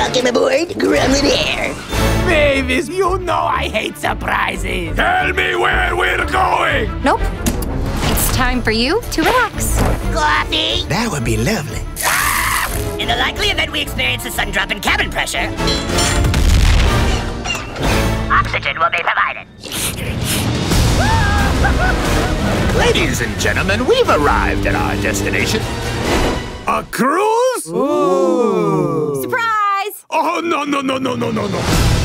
Welcome aboard Gremlin Air. Mavis, you know I hate surprises. Tell me where we're going! Nope. It's time for you to relax. Coffee? That would be lovely. In the likely event we experience a sudden drop in cabin pressure, oxygen will be provided. Ladies and gentlemen, we've arrived at our destination. A cruise? Surprise! Oh, no.